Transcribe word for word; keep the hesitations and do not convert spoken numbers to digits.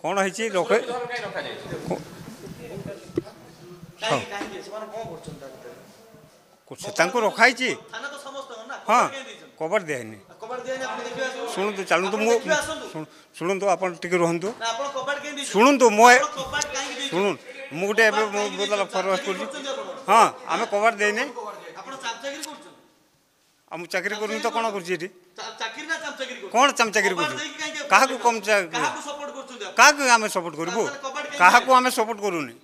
कौन है रखे रखाई हाँ कवर दिखाई शुणु चलू मो शुणु आप रुहतु शुणु मो शुणु मुझे बोतल फरवास कर हाँ आम कवर देने आम चाकरी करूँ तो कौन कर कौन चाम चाकरी कर क्या कम क्या आम सपोर्ट करूँ क्या आम सपोर्ट करूँ